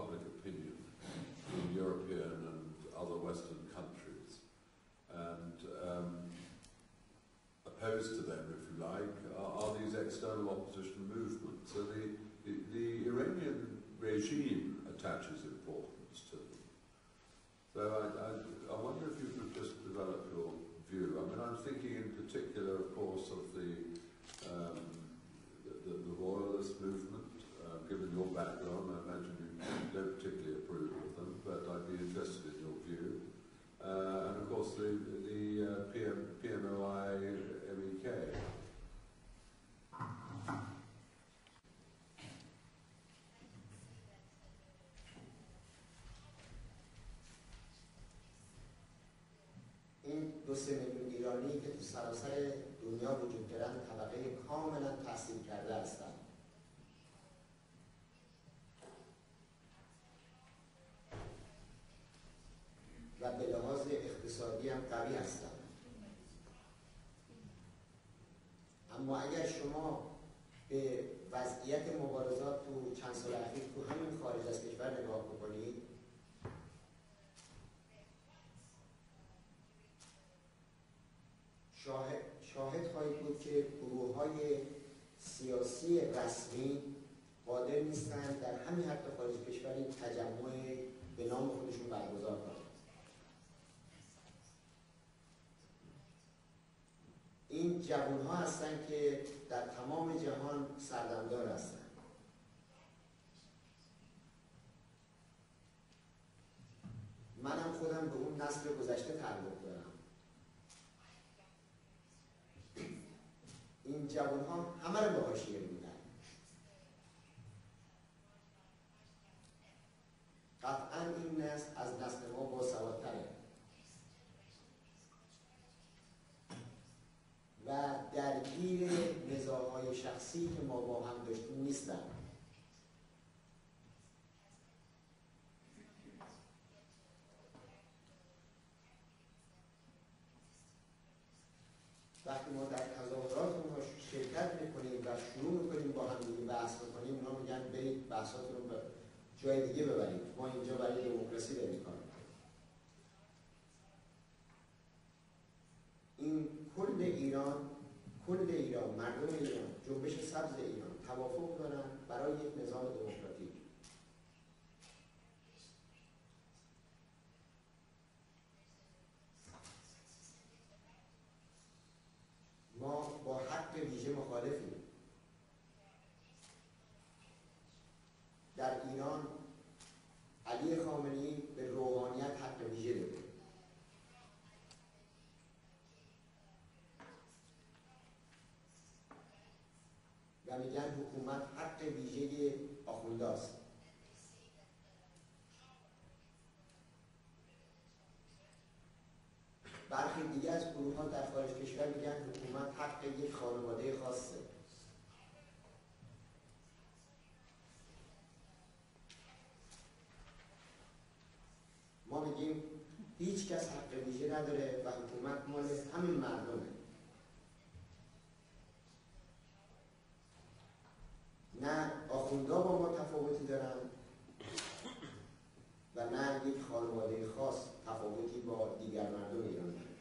public opinion in European and other Western countries, and opposed to them, if you like, are these external opposition movements. So the Iranian regime attaches importance to them. So I wonder if you could just develop your view. I mean, I'm thinking in particular, of course, of the royalist movement. Given your background, I imagine you don't particularly approve of them, but I'd be interested in your view. And of course, the PMOI-MEK. این 2-3 میلیون ایرانی که تو سراسر دنیا وجود دارن طبقه کاملا تحصیل کرده هستند و به لحاظ اقتصادی هم قوی هستند. اما اگر شما به وضعیت مبارزات تو چند سال اخیر تو همین خارج از کشور نگاه بکنید، شاهد خواهید بود که گروه‌های سیاسی رسمی قادر نیستند در همین حتی خارج کشور این تجمع به نام خودشون برگزار کنند. این جوان‌ها هستند که در تمام جهان سردمدار هستند. منم خودم به اون نسل گذشته تعلق دارم. این جوان‌ها همه رو به حاشیه می‌برن. قطعاً این نسل از نسل ما باسوادتره و درگیر نزاع‌های شخصی که ما با هم داشتیم نیستن. وقتی ما در تظاهرات اونها شرکت میکنیم و شروع میکنیم با هم دیگه بحث میکنیم، اونا میگن برید بحثاتون رو به جای دیگه ببرید، ما اینجا برای دموکراسی داریم کار میکنیم. این کل ایران، مردم ایران، جنبش سبز ایران توافق دارن برای یک نظام دموکراتیک. ما با حق ویژه مخالفیم. در ایران علی خامنه‌ای به روحانیت حق ویژه داده. و میگن حکومت حق ویژه آخونداست. برخی دیگه از گروه‌ها در خارج کشور میگن حکومت حق یک خانواده خاصه. ما میگیم هیچ کس حق ویژه نداره و حکومت مال همین مردمه. نه آخوندا با ما تفاوتی دارن و نه یک خانواده خاص تفاوتی با دیگر مردم ایران دارن.